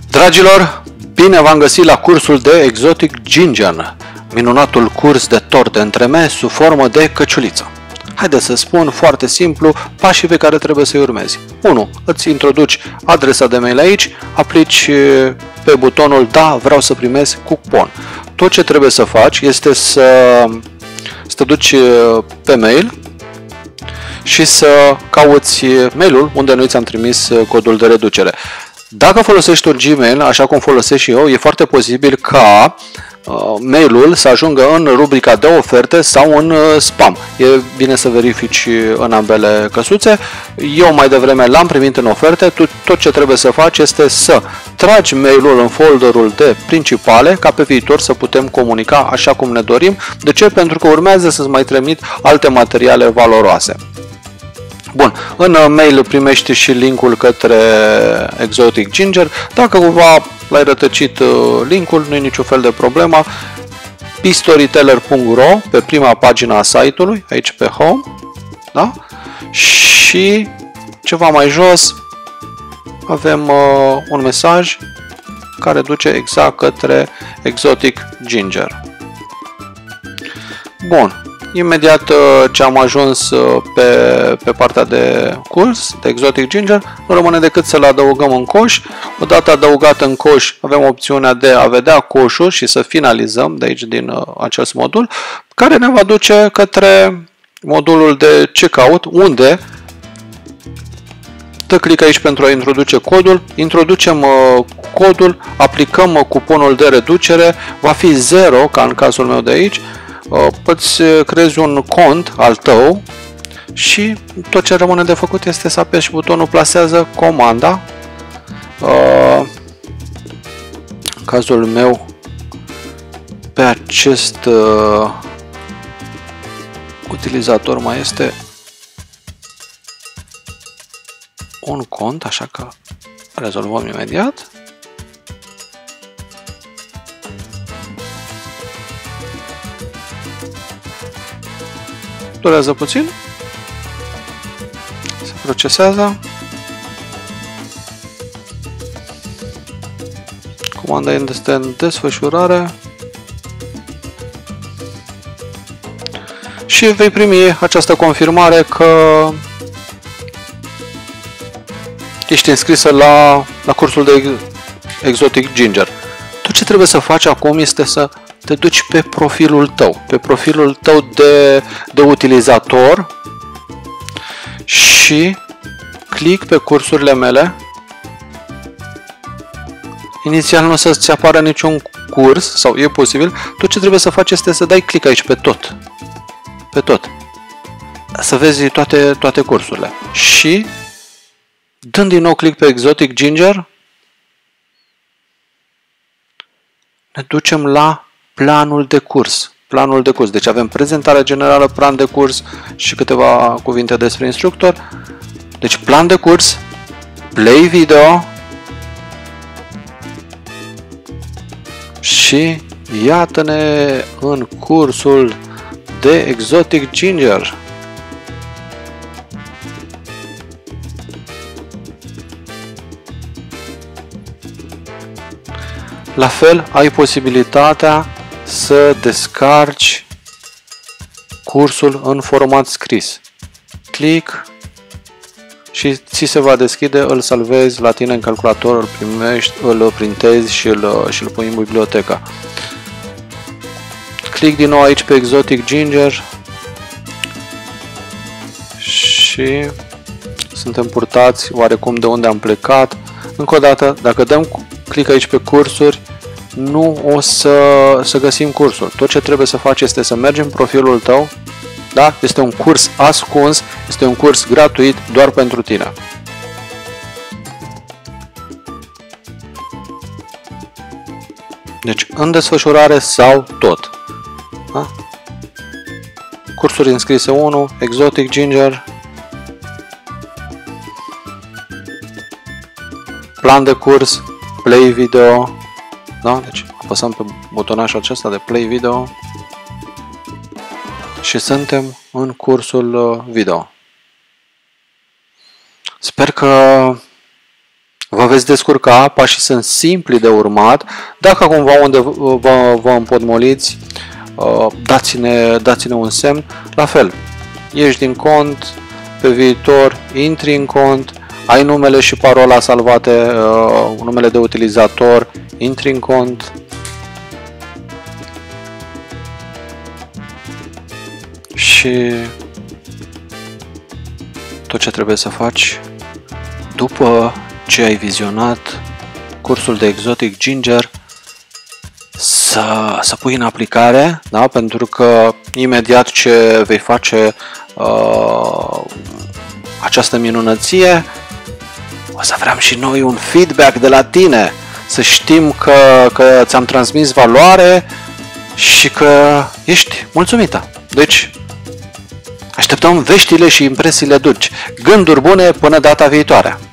Dragilor, bine v-am găsit la cursul de Exotic Ginger, minunatul curs de torte întreme sub formă de căciuliță. Haideți să spun foarte simplu pașii pe care trebuie să-i urmezi. 1. Îți introduci adresa de mail aici, aplici pe butonul Da, vreau să primesc cupon. Tot ce trebuie să faci este să te duci pe mail și să cauți mailul unde noi ți-am trimis codul de reducere. Dacă folosești un Gmail, așa cum folosesc și eu, e foarte posibil ca mailul să ajungă în rubrica de oferte sau în spam. E bine să verifici în ambele căsuțe. Eu mai devreme l-am primit în oferte. Tot ce trebuie să faci este să tragi mailul în folderul de principale, ca pe viitor să putem comunica așa cum ne dorim. De ce? Pentru că urmează să-ți mai trimit alte materiale valoroase. Bun, în mail primești și linkul către Exotic Ginger. Dacă cumva l-ai rătăcit linkul, nu e niciun fel de problemă. Storyteller.ro pe prima pagină a site-ului, aici pe Home, da? Și ceva mai jos avem un mesaj care duce exact către Exotic Ginger. Bun. Imediat ce am ajuns pe partea de curs, de Exotic Ginger, nu rămâne decât să-l adăugăm în coș. Odată adăugat în coș, avem opțiunea de a vedea coșul și să finalizăm de aici din acest modul, care ne va duce către modulul de checkout, unde dă click aici pentru a introduce codul, introducem codul, aplicăm cuponul de reducere, va fi 0, ca în cazul meu de aici. Poți creezi un cont al tău și tot ce rămâne de făcut este să apeși butonul plasează comanda. În cazul meu, pe acest utilizator mai este un cont, așa că rezolvăm imediat. Durează puțin, se procesează, comanda este în desfășurare și vei primi această confirmare că ești înscrisă la cursul de Exotic Ginger. Tot ce trebuie să faci acum este să te duci pe profilul tău, de utilizator și click pe cursurile mele. Inițial nu o să-ți apară niciun curs, sau e posibil. Tot ce trebuie să faci este să dai click aici pe tot. Pe tot. Să vezi toate cursurile. Și dând din nou click pe Exotic Ginger, ne ducem la planul de curs. Planul de curs. Deci avem prezentarea generală, plan de curs și câteva cuvinte despre instructor. Deci plan de curs, play video și iată-ne în cursul de Exotic Ginger. La fel, ai posibilitatea să descarci cursul în format scris. Click și ți se va deschide, îl salvezi la tine în calculator, îl printezi și îl pui în bibliotecă. Click din nou aici pe Exotic Ginger și suntem purtați oarecum de unde am plecat. Încă o dată, dacă dăm click aici pe cursuri, nu o să găsim cursul. Tot ce trebuie să faci este să mergi în profilul tău. Da? Este un curs ascuns, este un curs gratuit doar pentru tine. Deci în desfășurare sau tot. Da? Cursuri înscrise 1, Exotic Ginger, plan de curs, play video. Da? Deci apăsăm pe butonașul acesta de play video și suntem în cursul video. Sper că vă veți descurca, pașii sunt simpli de urmat. Dacă cumva unde vă împotmoliți, dați-ne un semn. La fel, ieși din cont, pe viitor intri în cont, ai numele și parola salvate, numele de utilizator, intri în cont. Și tot ce trebuie să faci după ce ai vizionat cursul de Exotic Ginger, să pui în aplicare, da? Pentru că imediat ce vei face această minunăție, o să vrem și noi un feedback de la tine, să știm că ți-am transmis valoare și că ești mulțumită. Deci, așteptăm veștile și impresiile dulci. Gânduri bune până data viitoare!